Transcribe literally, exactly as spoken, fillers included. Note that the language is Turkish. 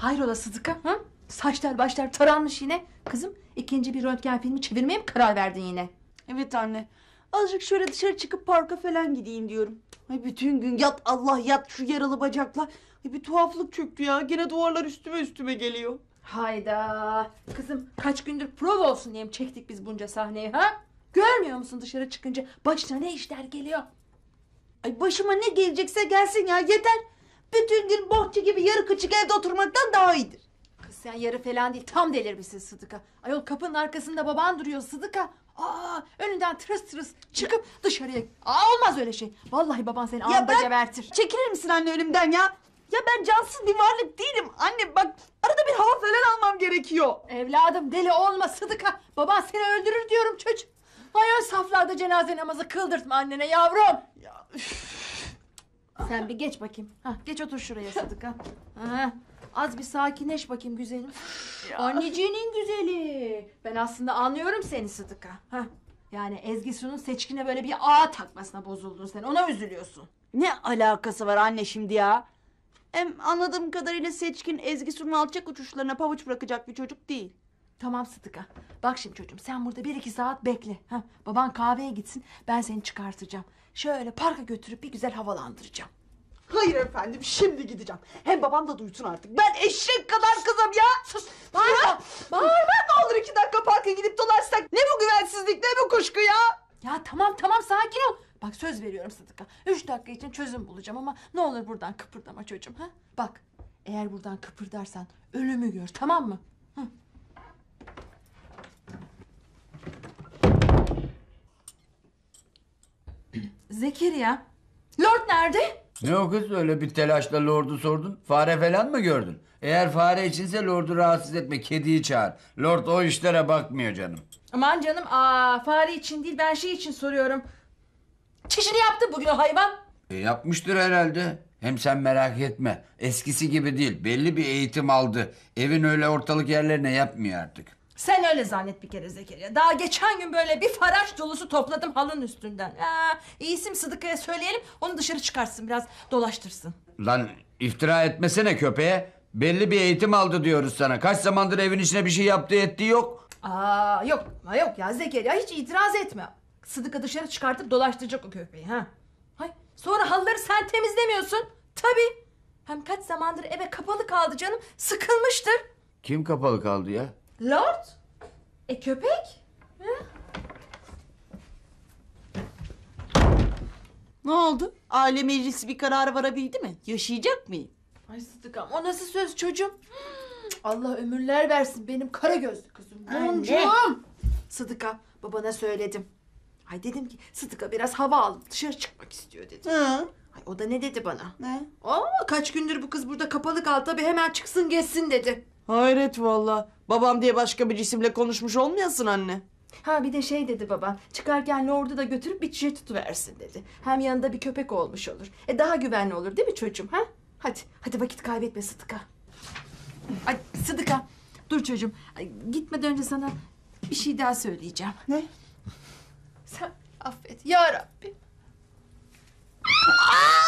Hayrola Sıdıka? Ha? Saçlar başlar taranmış yine. Kızım ikinci bir röntgen filmi çevirmeye mi karar verdin yine? Evet anne. Azıcık şöyle dışarı çıkıp parka falan gideyim diyorum. Ay bütün gün yat Allah yat şu yaralı bacakla. Ay bir tuhaflık çöktü ya. Gene duvarlar üstüme üstüme geliyor. Hayda. Kızım kaç gündür prova olsun diye mi çektik biz bunca sahneyi ha? Görmüyor musun dışarı çıkınca başına ne işler geliyor? Ay başıma ne gelecekse gelsin ya yeter. Bütün gün bohça gibi yarı kıçık evde oturmaktan daha iyidir. Kız sen yarı falan değil tam delirmişsin Sıdıka. Ayol kapının arkasında baban duruyor Sıdıka. Aa, önünden tırıs tırıs çıkıp dışarıya. Aa, olmaz öyle şey. Vallahi baban seni anında bırak, gebertir. çekilir misin anne önümden ya? Ya ben cansız bir varlık değilim. Anne bak arada bir hava falan almam gerekiyor. Evladım deli olma Sıdıka. Baban seni öldürür diyorum çocuk. Ayol saflarda cenaze namazı kıldırtma annene yavrum. Ya, sen bir geç bakayım. Hah, geç otur şuraya Sıdıka. Ha, az bir sakinleş bakayım güzelim. Anneciğinin güzeli. Ben aslında anlıyorum seni Sıdıka. Hah. Yani Ezgi Su'nun Seçkin'e böyle bir ağ takmasına bozuldun sen. Ona üzülüyorsun. ne alakası var anne şimdi ya? Hem anladığım kadarıyla Seçkin Ezgi Su'nun alçak uçuşlarına pabuç bırakacak bir çocuk değil. Tamam Sıdıka. Bak şimdi çocuğum sen burada bir iki saat bekle. Hah, baban kahveye gitsin ben seni çıkartacağım. Şöyle parka götürüp bir güzel havalandıracağım. Hayır efendim şimdi gideceğim. Hem babam da duysun artık. Ben eşek kadar kızım ya. Sus bağırma. Bağırma. Ne olur iki dakika parka gidip dolaşsak. Ne bu güvensizlik ne bu kuşku ya. Ya tamam tamam sakin ol. Bak söz veriyorum Sıdıka. Üç dakika için çözüm bulacağım ama ne olur buradan kıpırdama çocuğum. Ha? Bak eğer buradan kıpırdarsan ölümü gör tamam mı? Hı. Zekeriya. Lord nerede? Ne o kız öyle bir telaşla Lord'u sordun? Fare falan mı gördün? Eğer fare içinse Lord'u rahatsız etme, kediyi çağır. Lord o işlere bakmıyor canım. Aman canım aa fare için değil ben şey için soruyorum. Çişini yaptı bugün o hayvan. E yapmıştır herhalde. Hem sen merak etme. Eskisi gibi değil. Belli bir eğitim aldı. Evin öyle ortalık yerlerine yapmıyor artık. Sen öyle zannet bir kere Zekeriya. Daha geçen gün böyle bir faraş dolusu topladım halının üstünden. Aa, iyisi mi Sıdıka'ya söyleyelim onu dışarı çıkarsın biraz dolaştırsın. Lan iftira etmesene köpeğe. Belli bir eğitim aldı diyoruz sana. Kaç zamandır evin içine bir şey yaptığı ettiği yok. Aa yok yok ya Zekeriya hiç itiraz etme. Sıdıka dışarı çıkartıp dolaştıracak o köpeği ha. Hay sonra halıları sen temizlemiyorsun. Tabii. Hem kaç zamandır eve kapalı kaldı canım sıkılmıştır. Kim kapalı kaldı ya? Lord? E köpek? Ha? Ne oldu? Aile meclisi bir karara varabildi mi? Yaşayacak mıyım? Ay Sıdıkam o nasıl söz çocuğum? Allah ömürler versin benim kara gözlü kızım. Boncuğum. Sıdıka babana söyledim. Ay dedim ki Sıdıka biraz hava alıp dışarı çıkmak istiyor dedim. Hı. Ay, o da ne dedi bana? Ne? Aa, kaç gündür bu kız burada kapalı kaldı tabii hemen çıksın geçsin dedi. Hayret valla. Babam diye başka bir cisimle konuşmuş olmayasın anne. Ha bir de şey dedi baba çıkarken Lord'u da götürüp bir çiçek tutuversin dedi. Hem yanında bir köpek olmuş olur. E daha güvenli olur değil mi çocuğum ha? Hadi hadi vakit kaybetme Sıdıka. Ay Sıdıka dur çocuğum. Ay, gitmeden önce sana bir şey daha söyleyeceğim. Ne? Sen affet ya Rabbi. Aa!